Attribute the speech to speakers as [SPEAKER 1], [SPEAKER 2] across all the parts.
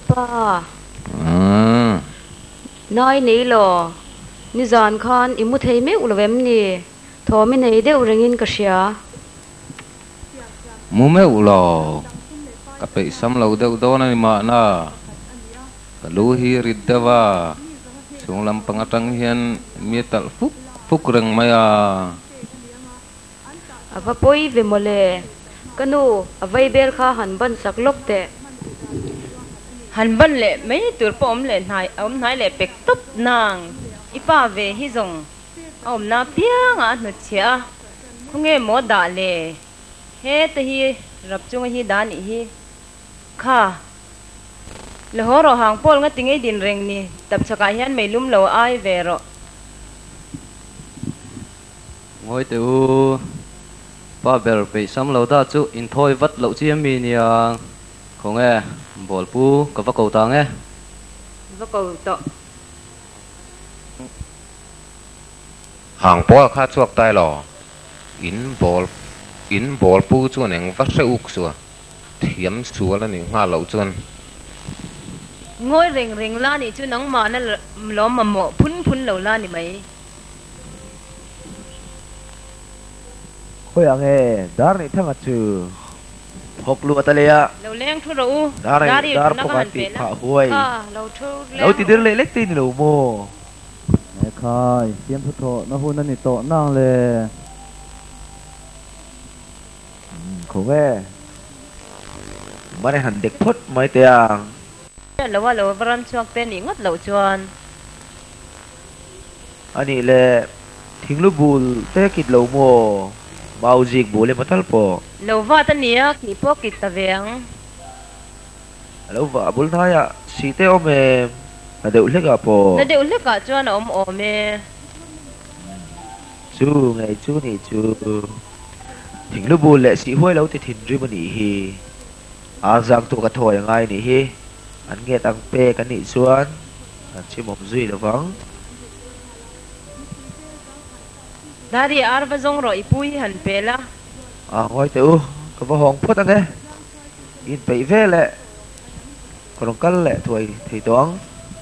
[SPEAKER 1] ป้าน้อยนี่หรอนี่จานคานอิมุเทยไม่อุลเวมนี่ทอไม่ไหนเดอุรงอินกษยา
[SPEAKER 2] มูไม่อุลอกับไปซ้ำเราเดอุดอนนี่มานะลูฮีริดเดว่าช่วงลำปังตังเฮียนมีตัลฟุกเริงไม่
[SPEAKER 1] พะปุยเวโมเลกันนูอวัยเบลข้าหันบันสักลบเตะ
[SPEAKER 3] หันบันเละไม่ตัวปอมเละนายอมนายเละเป็กตุบนางอีป้าเวฮิจงอมนาเปียงอ่ะหนุเชียคงเงโมดาเล่เฮตฮีรับจงฮีดานี่ฮีข้าเลหอรอหางปอลงติงไอดินเร่งนี่ตับสกายยันไม่ลุ่มเหลาไอเวรอ
[SPEAKER 2] งอยตัวป้าเบลไปซ้ำเราได้จุอินทอยวัดเราเชี่ยมีเนี่ยของเอ๋บอลปูกับวักเก่าตังเอ๋
[SPEAKER 1] วักเก่าต่อ
[SPEAKER 4] ห่างป้อข้าชวกตายหรออินบอลปูจวนเองวัดเสอุกสัวเทียมสัวแล้วนี่งาเหล่าจวน
[SPEAKER 3] งอยเร่งล้านี่จุนังมานั่นล้อมมาหมอพุนเหล่าล้านี่ไหม
[SPEAKER 5] โอ้ยอังเอดาร์นี่ทั้งชื่อหกลูกตะเลีย
[SPEAKER 3] เราเลี้ยงทุเรา
[SPEAKER 5] ดาร์ปกติผ่าห้วยเราติดเดือดเล็กตีนหลูโมไอ้ข้าเสียมพุทโธนะฮูนั่นนี่โตนั่งเลยขอแว่มาในหันเด็กพุทธไม่เตียง
[SPEAKER 3] เราว่าเราบรันชวกเต้นอีงัดเราจวน
[SPEAKER 5] อันนี้แหละทิ้งลูกบุลเตะกิดเหลาโมมาอุจิกบุลเลยมาทัลโป
[SPEAKER 3] เราว่าตันนี้กี่พวกกิดตะเวียง
[SPEAKER 5] เราว่าบุลท้ายอะสีเตอเมน่าเดือดเล็กอะโป
[SPEAKER 3] น่าเดือดเล็กอะจวนอมเม
[SPEAKER 5] จูไงจูนี่จูทิ้งลูกบุลแหละสีห้วยเราติดทิ้งริบันนี่ฮีอาจังตัวกระถอยยังไงนี่ฮีอันเงี้ยตังเป้กันนี่ชวนอันชิมอมซุยระวัง
[SPEAKER 3] ดารีอาร์ฟจงรออีปุยหันเปล่า
[SPEAKER 5] ไว้เถอะก็ว่าห้องพูดตั้งไงอินไปเว่แหละก็ต้องกันแหละถวยถี่ตวง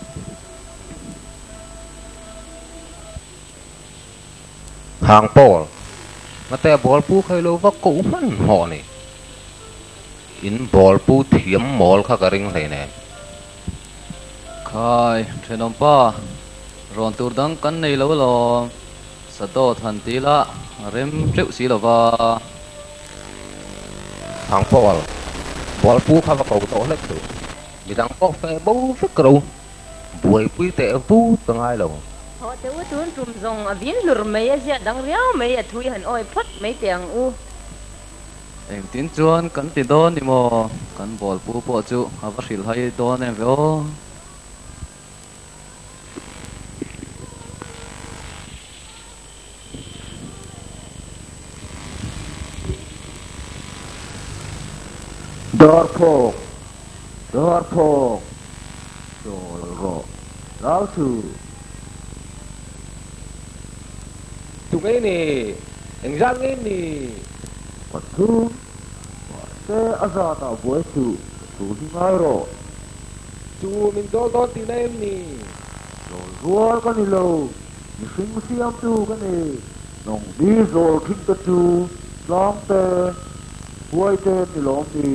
[SPEAKER 4] ห่างป้อมาแต่บอลปูเคยรู้ว่ากูมันห่อนี่อินบอลปูเทียมหมอลข้ากระริงเลยเนี่ย
[SPEAKER 2] ใครเทนอมป้ารอนตูดังกันในแล้วหรอสะโตทันทีละเริ่มเจ้าสีแล้วว่า
[SPEAKER 4] ห่างป้อบอลปูข้าว่ากูโตเล็กตัวมีดังป้อแฟบูฟิกรูบวยปุยเตะบูตั้งไงหรอ
[SPEAKER 3] พอเทวตุนจุ่มซงอวินหลุดไม่ยากดังเรียวไม่ยากทุยหันอ้อยพัดไม่เตียง
[SPEAKER 2] เอ็งตินจวนกันติดโดนดิโมกันบอลปูปอจูอาวัชิลให้โดนเองเว้ย
[SPEAKER 5] ดอร์โพกโดลโรเรา
[SPEAKER 4] ถูกไงนี่เอ็งยังไงนี่
[SPEAKER 5] ปัดทูเตะอาซาตาบวยสูที่ไงโร
[SPEAKER 4] จูมินโดนตีนั่นนี่
[SPEAKER 5] โดนรัวกันนี่โลมีสิ่งเสียมจูกันนี่น้องดีโซทิ้งตะจูลองเตะบวยเตะนี่ลองดี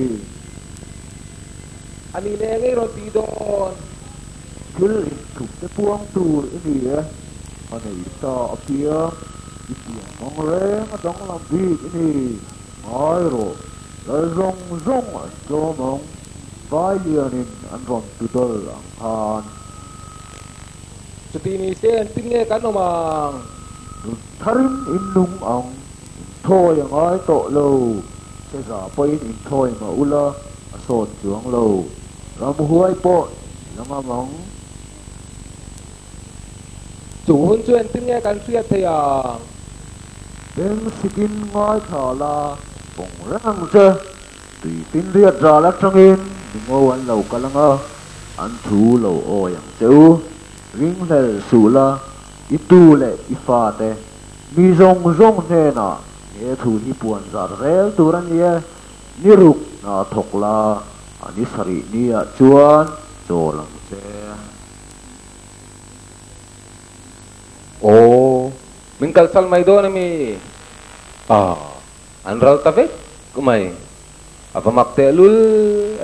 [SPEAKER 4] อันนี้เนี่ยไงโรตีโดน
[SPEAKER 5] คือถูกจะพวงตูอันนี้อันนี้ต่อเพียงอีเสียงมองแรงมาต้องลำบีนี่ไม่รู้แล้วซงโจมงไฟเลียนินอันรอนตุดลอังคาร
[SPEAKER 4] จุดนี้เส้นติ้งเงี้ยกันออกมา
[SPEAKER 5] ทาริมอินนุ่งอังโทยังไงโตโลเสียไปอินโทยมาอุลาโซนจวงโลเราบุหัวโปแล้วมามอง
[SPEAKER 4] จูหุ่นชวนติ้งเงี้ยกันเสียเทีย
[SPEAKER 5] เป็นสกินง่ายขาลาปงรังเจตีตินเรียดราลักสังอินดึงเอาวันเหล่ากะลังอันทูเหล่าโออย่างเจ้าริงเล่สูลาอีตูเล่อีฟ้าเตมีซงเนน่ะเอทูที่ปวนซาเรลตูรันเยนิรุกนาทกลาอันนี้สรินีจวน đồ lăng xe
[SPEAKER 4] Oh, mingkal sal may do na mi. An raw tavik kumay. Apa makte lul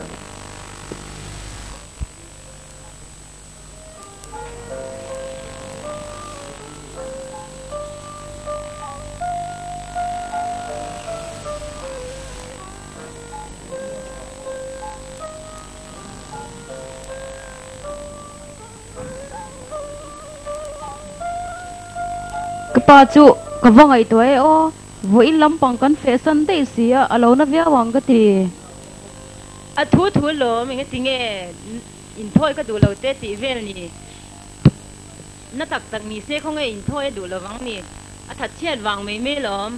[SPEAKER 1] pa chu ka wangai toy o voi lampang kan fashion te sia alo na via wang ka ti
[SPEAKER 3] a thu thu lo mi nge tinge in thoi ka du lo te ti vel ni na tak tak ni se khong in thoi du lo wang ni a that chiat wang me me lom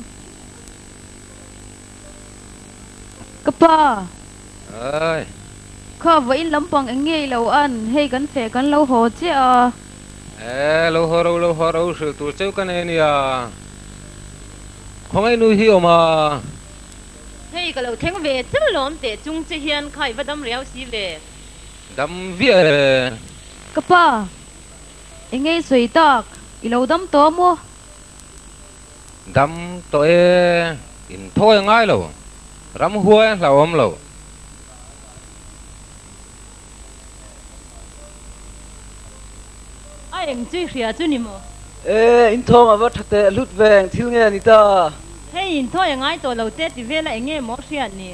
[SPEAKER 1] ka pa
[SPEAKER 2] ơi
[SPEAKER 1] kha voi lampang engei lo an hei kan fe kan lo ho che a
[SPEAKER 2] lâu ho râu sự tụi cháu cái này nè không ai nuôi hiểu mà
[SPEAKER 3] hei ka lo theng ve chim lom te chung che hian khai va dam riau si ve
[SPEAKER 2] đâm vía
[SPEAKER 1] ka pa engei soi tak ilo dam to mo
[SPEAKER 2] đâm tội in thôi ngay lâu ram huai là ôm lâu
[SPEAKER 3] ai em chui khia chu ni mo
[SPEAKER 6] in thom ava thate lut veng thil nge ni ta
[SPEAKER 3] hei in thoi ngai to lo te ti ve la enge mo khia ni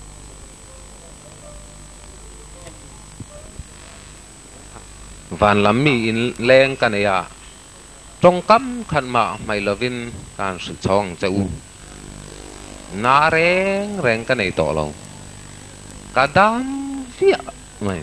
[SPEAKER 2] van lắm mi in leng cái này à trong cắm khăn mà mày lovin can sự chong cháu na reng cái này to lâu cả đám vía mày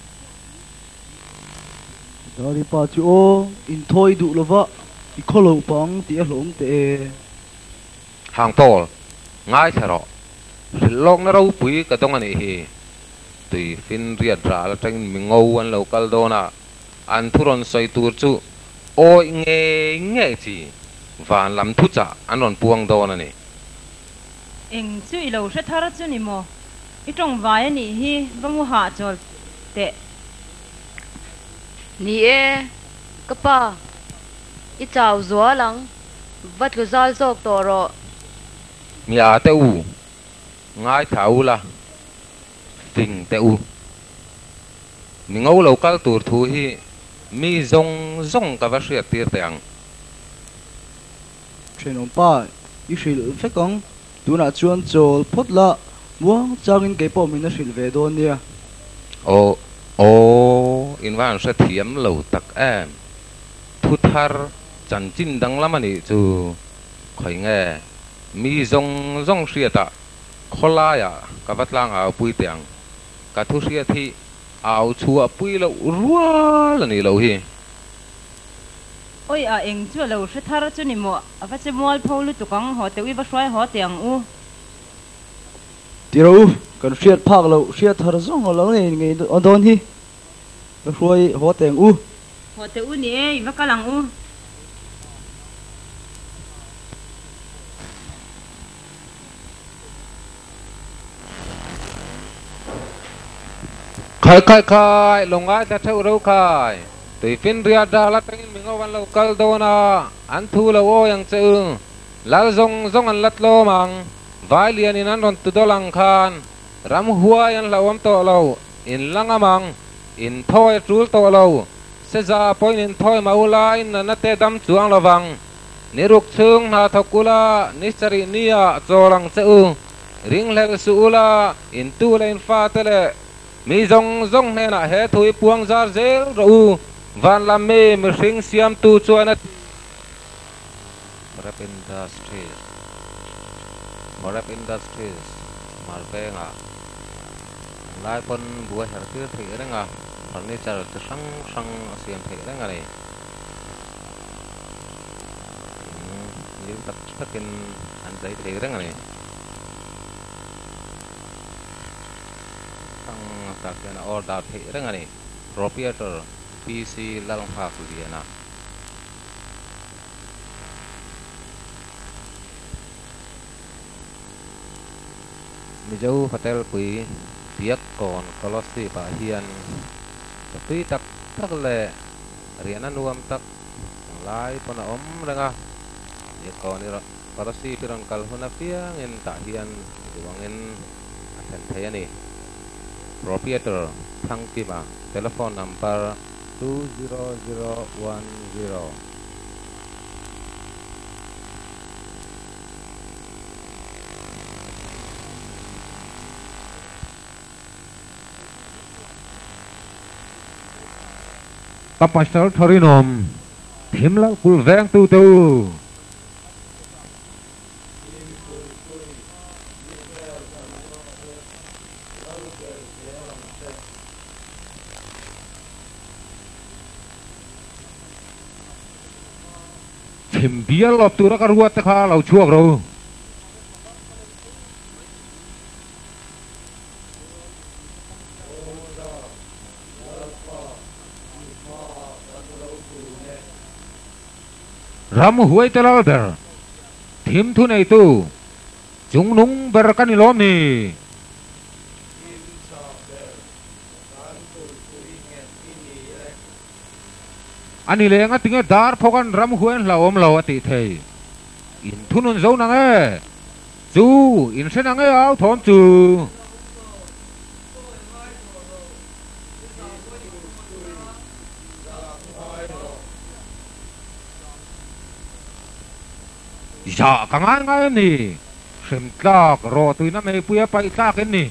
[SPEAKER 6] dari pa chu o in thoi du lova I kholo pang ti alom te
[SPEAKER 2] hàng Paul ngay thở rõ long nó đâu quý cái tông này hi tùy fin riết ra là tranh mình ngâu anh local đó na anh thu ron xoay tour chu ôi nghe gì và làm thu trả anh ron buông đó này
[SPEAKER 3] eng chu I lo se thara chu ni mo I trong vai ni hi va mu ha chol te
[SPEAKER 1] ni e ka pa I chao zo lang vat lu zal zok to ro
[SPEAKER 2] mi à teu ngay thảo là tình teu mình ngâu local tour thu hi mi zong ka va hriat tir teng
[SPEAKER 6] chen on pa I shil fe kong tu na chuan chol phot la muang changin ke po min na shil ve don nia
[SPEAKER 2] ô in van sẽ thiếm lâu tắc em thu thar chân chín đăng lắm anh chú khỏi nghe mi zong xia ta khola ya cả vắt lang áo bụi tiếng cả thu xia thì áo chua bụi lâu rua là ni lâu hi
[SPEAKER 3] oi a eng chu lo se thara chu ni mo ava che mol pholu tu kang ho te wi va swai ho tiang u
[SPEAKER 6] ti ro kan shiat phak lo shiat thar zong lo nei ngai on don hi lo roi ho teng u
[SPEAKER 3] ho te u ni e va kalang u
[SPEAKER 2] khai lồng ai ta theo đâu khai tùy phiên ria ra lát cái mình ngô văn lâu cal đô na ăn thu lâu ô yang chữ lá zong ăn lát lô mang vài liền in ăn đòn từ đó lăng khan ram hua yan lâu âm to lâu in lăng amang in thôi trul to lâu sẽ ra point in thôi mà ula in na te dam chuang lovang ni ruk chung na thokula ni sari nia cholang chữ ring le su ula in tu le in fa tele mi zong ne na he thui puang zar zel ro van la me mi ring siam tu chuan Morap Industries marbenga lai pon buah hartir thi renga furniture te sang siam thi renga ni ni takin an dai thi renga ni sang takena order thi renga ni proprietor PC lalong ha kuliana mi jau hotel pui เตียกก่อนก็ลอสิป่าเฮียนตุยตักตักเลยเรียนนั้นรวมตักหลายปนอมเลยงะเตียกก่อนนี่ก็ลอสิพิรันกัลหุนาเฟียงเงินตาเฮียนดีวังเงินเซนเทียนี่ proprietor ทั้งที่มา telephone number 20010 กับปัสสาวะทอรินอมทิมละกุลแวงตูตูทิมเบียลอบตูรักรัวตะขาเราชั่วเรารำหวยตะลาเบอร์ทิมทุนไอตูจุงนุงเบอร์กันนิลอมนี่อันนี้เลยงั้นถึงจะดาร์พอกันรำหวยเราอมเราอติเทยอินทุนุนเจ้านังเอจูอินเสนังเอเอาถอนจูอย่ากังงานไงนี่เข็มตากรอตุยน้ำไม่ปุยไปตากันนี่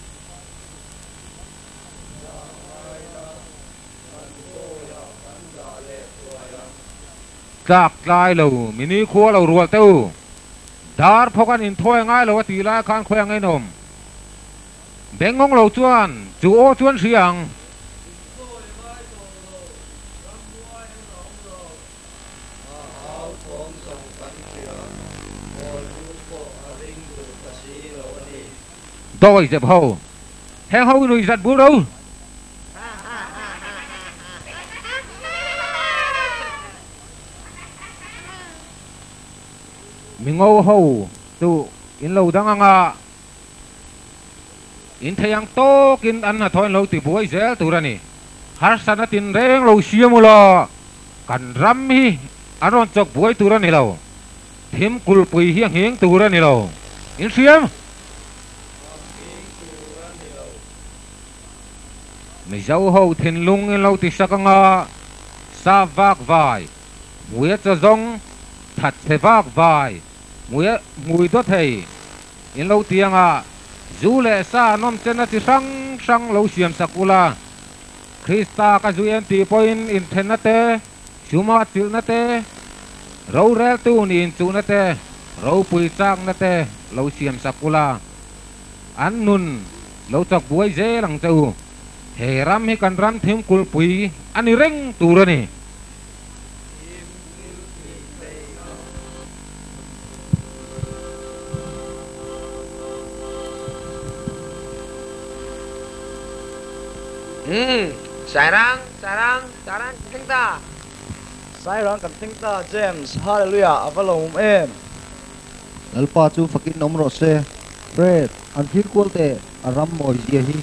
[SPEAKER 2] จากลายเรามินิครัวเรารัวเต้าดาร์พอกันอินถ้วยง่ายเราตีลายคานแขวงไอ้นมแบงงงเราจวนจูโอจวนเสียงโดยเจ็บเขาแห้งเขาหนุ่ยสัตว์บุรุษมิงเอาเขาตัวอินเราดังงาอินทยังโตกินอันน่ะทอนเราติบวยเซลตัวนี่ฮาร์สันตินเร่งเราเชียมุลากันรำฮีอารอนจกบวยตัวนี่เราทิมกุลปุยเฮียงเฮียงตัวนี่เราอินเสียมไม่เจ้าเขาทิ้งลุงเราติดสักงาซาวักไว้มวยจะจงถัดเสวักไว้มวยตัวเทยอินเราเตียงจูเลสานอมเจนติสังเราเสียมสักุลาคริสตาก็จูเอ็นตีพอยน์อินเทนนัตเตชูมาติลนัตเตเราเรลตูนี่อินจูนัตเตเราปุยจังนัตเตเราเสียมสักุลาอันนุนเราจักบวยเจลังเจ้าเฮรัมให้กันรัมทิมกุลปุยอันนี้เร่งตัวนี่
[SPEAKER 7] sarang ting ta
[SPEAKER 6] สายร้องกันติ้งตาเจมส์ฮาเลลูยาอัฟลงเอ็มนัลปาจูฟักินนมโรเซ่เฟรดอันที่ควอลเตอารามมอริเดียฮี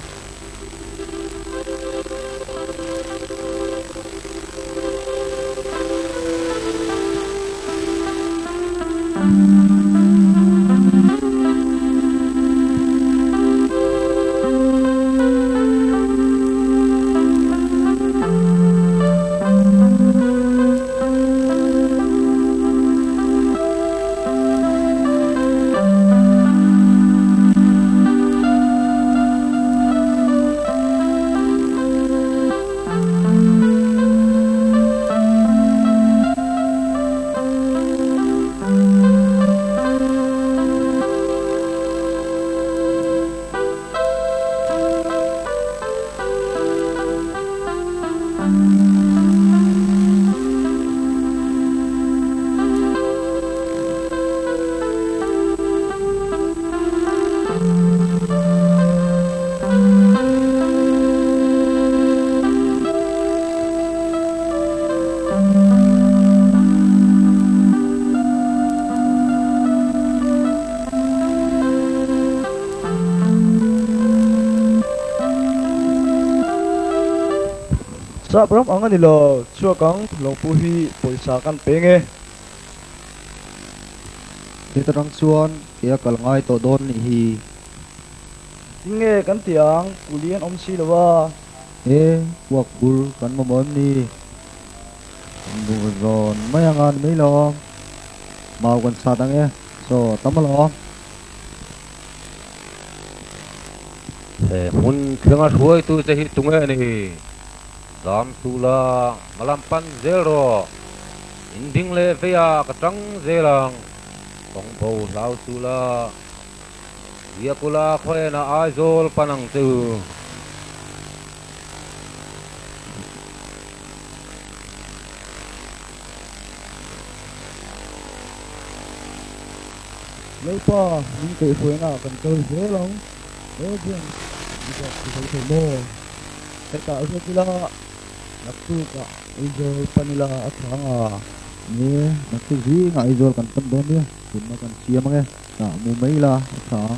[SPEAKER 6] sa pram anga ni lo chua kang long pu hi poisa kan pe nge ti tarang chuan kia kalngai to don ni hi nge kan tiang kulian om si lawa wak bul kan momon ni bu ron mayangan mai lo mau kan sa tang e so tamalo
[SPEAKER 4] mun khenga huai tu che hi tunge ni dam tu la malampan zero inding le feya katang zelang kong bo lau tu la dia kula khoe na aizol panang tu
[SPEAKER 6] lấy pa những cái phơi nào cần tôi dễ lắm dễ dàng đi gặp thì thấy mồ cái tạo cho cái là nắp tu cả izol panila at hanga ni nắp tu gì ngã izol cần tâm đón đi cũng mà cần chia mà nghe cả mù mấy là at hang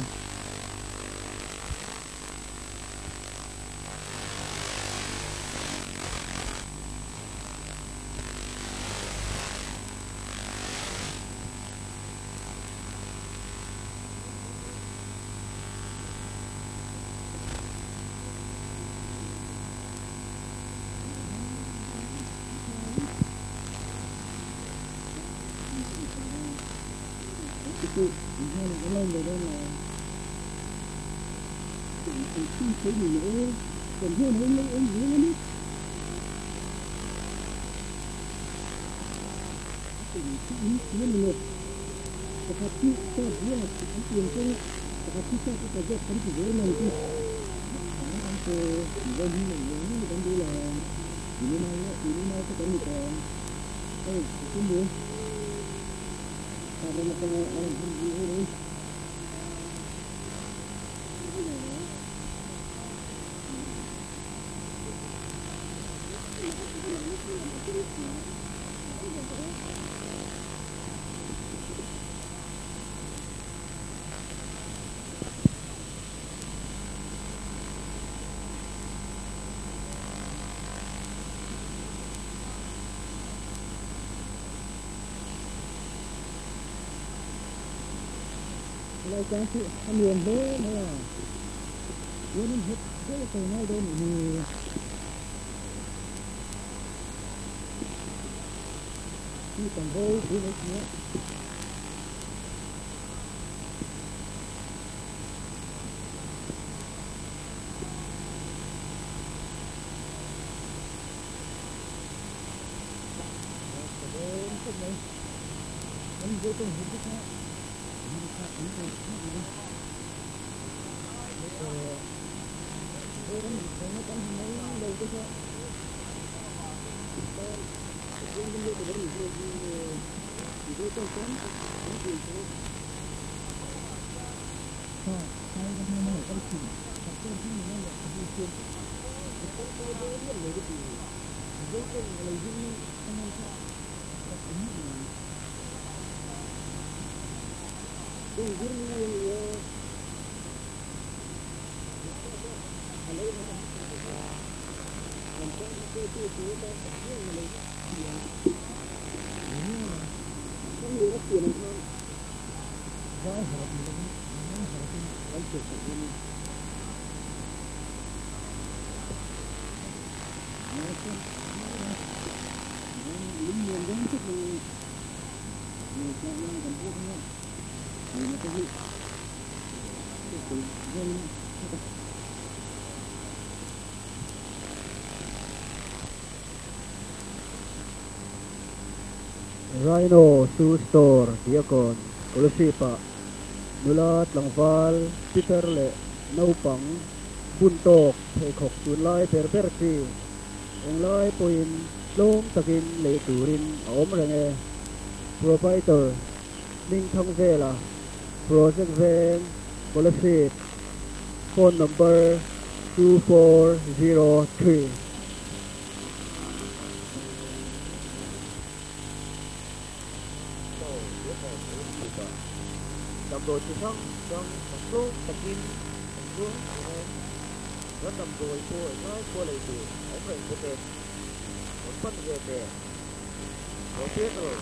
[SPEAKER 8] lại cái sự ăn liền thế này là muốn hết thế là từ ngay đây thì đi còn vô thì lấy nữa anh vô từng hình thức khác Rhino Shoe Store Diakon Kolosipa Nulat Langval Peter Le Naupang Buntok Thầy Khok Tuôn Lai Perperti Ong Lai Poin Lom Takin Le Turin Om Renge Provider Ning Thong Vela Project Van Kolosip Phone number 2403 Đầm đồi thì không trong một lô tập kim một lô rất đầm đồi cô ở nói cô lại từ ống rừng của tên pan về về có biết rồi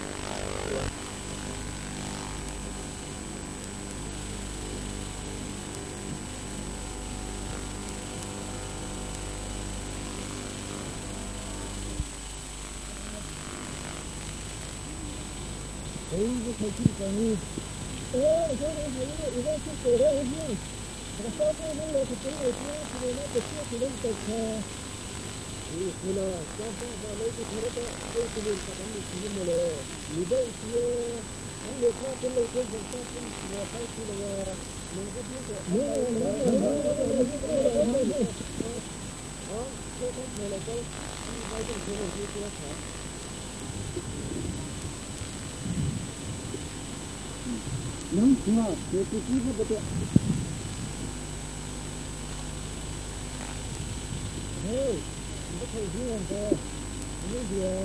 [SPEAKER 8] cái thầy chị cái này cái này hay cái cái cái này cái sao cái nó là cái này thì nó cái cái nó cái thì là cái cái lấy cái thằng đó cái mình cái mình là như vậy thì anh được cái lấy cái cái là phải là mình có biết cái là cái nóng quá, cái gì vậy vậy? Hey, nó thấy gì vậy? Cái gì à?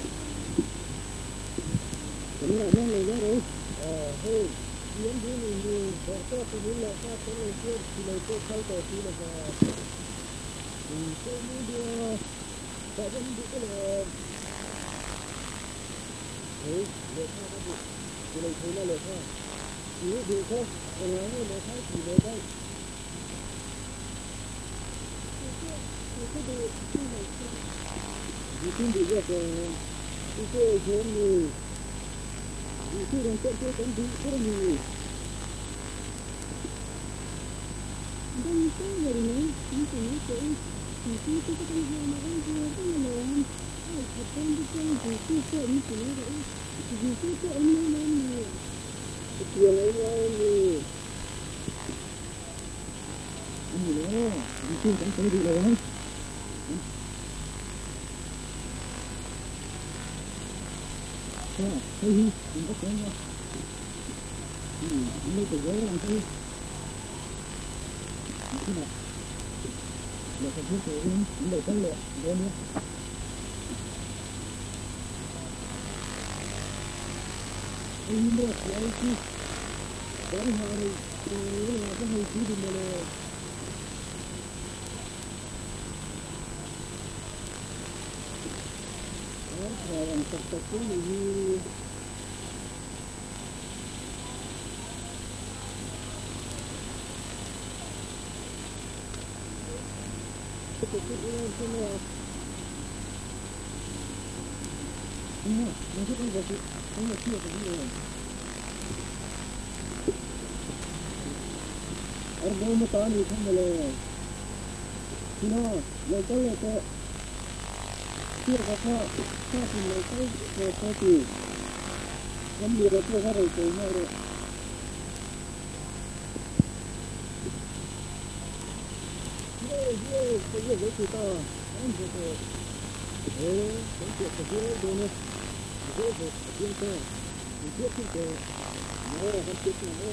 [SPEAKER 8] Cái này nó lấy rồi. Hey, những gì mình bỏ ra thì mình là cái này thì lấy cái thay đổi thì là cái này dia tại vì cái là hey, lấy cái này thì lấy cái ini juga orang ni lepas itu lepas itu juga kan itu jenis itu orang cakap kan itu ni dan itu dari ni itu itu kan yang orang jual kan orang apa yang itu itu ini chuyện ấy thì anh nữa đi chung cảnh tới đi rồi thấy mình có chuyện nha lấy từ gối làm cái này để cái thứ tự nhiên để cái lệ rồi nữa ini berapa sih? Dari hari ini apa hari ini mana? Yang tertentu ini semua. Mungkin kan jadi ini sih begini. Ada mutan itu mulai. Sina, lepas siapa satu lepas satu. Yang dia tu hari itu mana? Dia kita, orang itu. Cái chuyện đồ này, cái chuyện ta, cái chuyện cái, nó là cái chuyện này,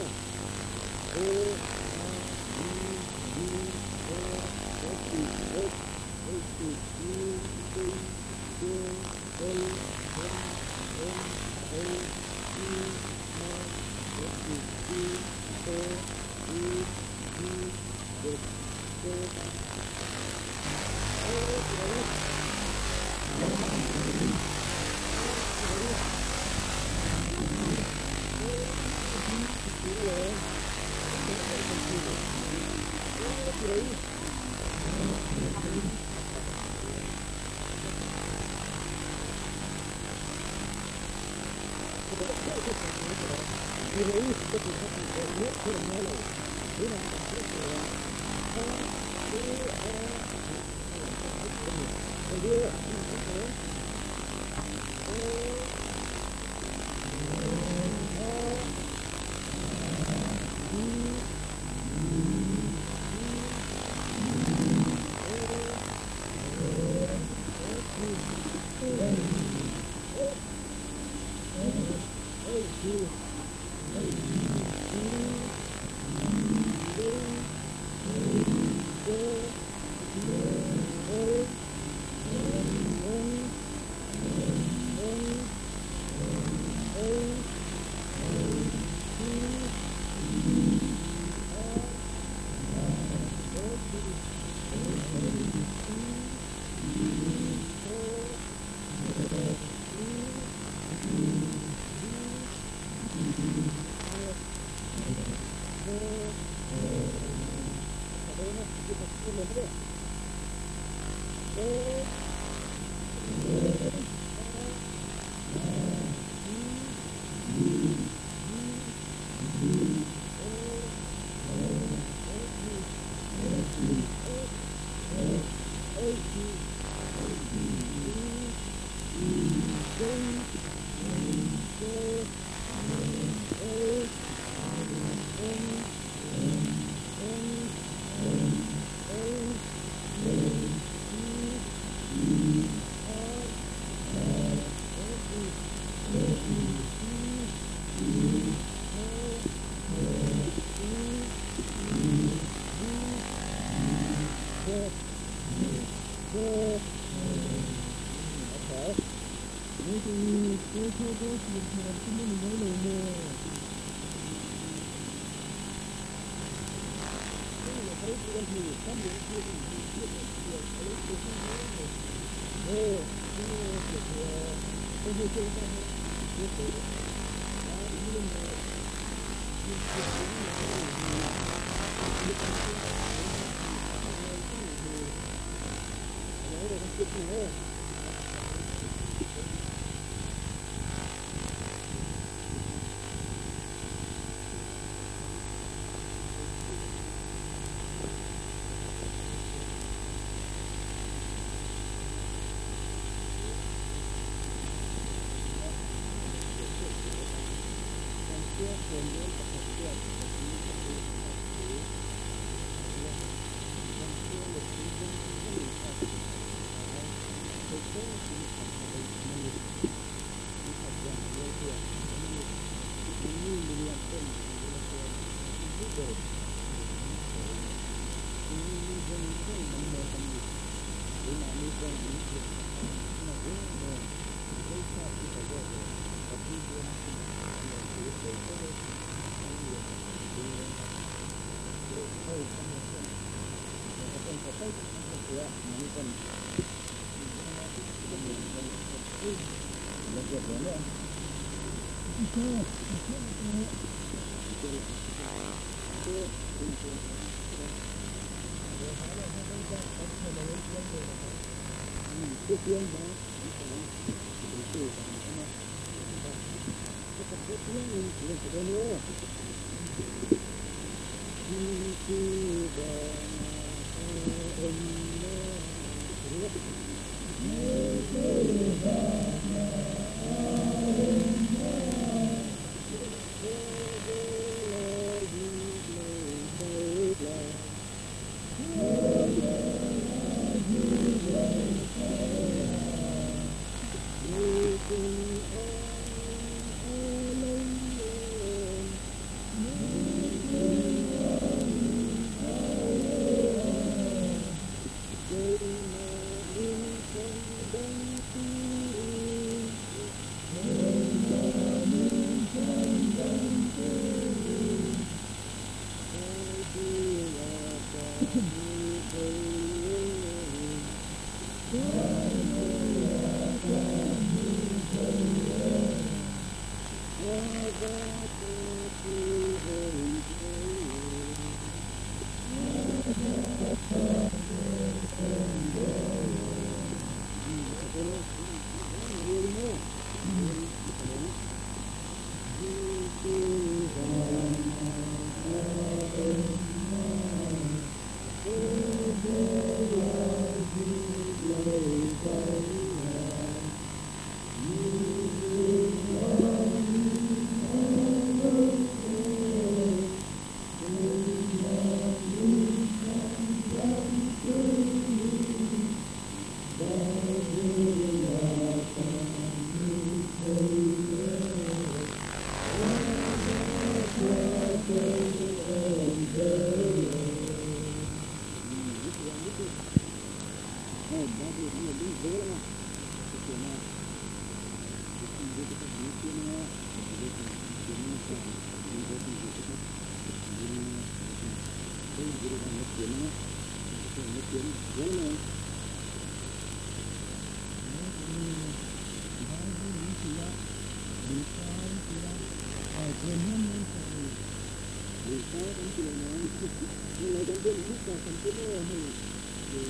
[SPEAKER 8] Hãy subscribe cho kênh Ghiền Mì Gõ để không bỏ lỡ những video hấp dẫn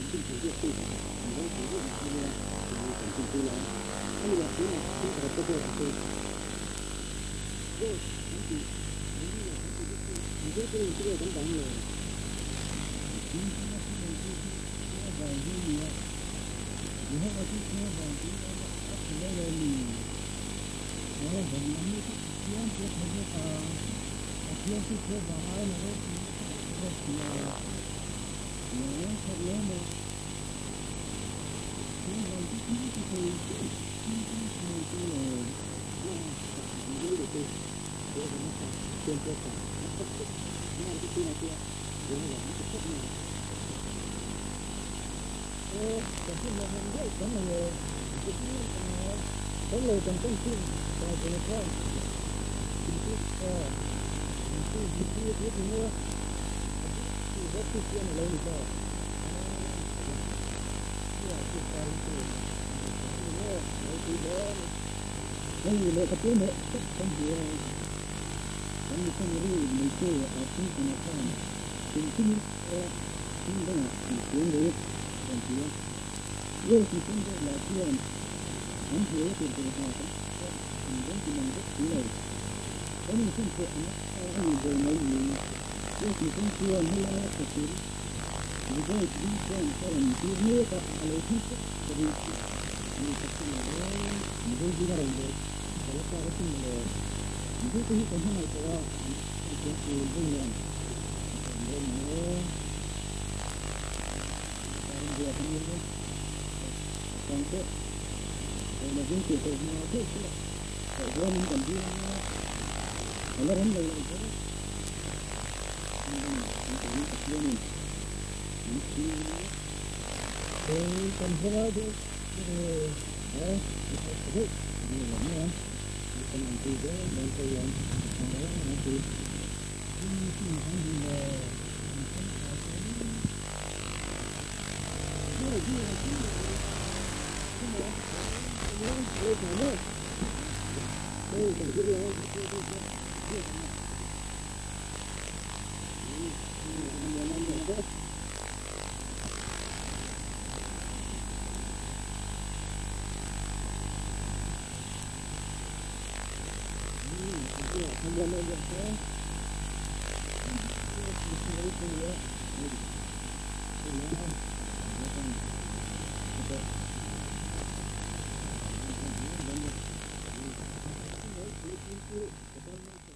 [SPEAKER 8] Thank you.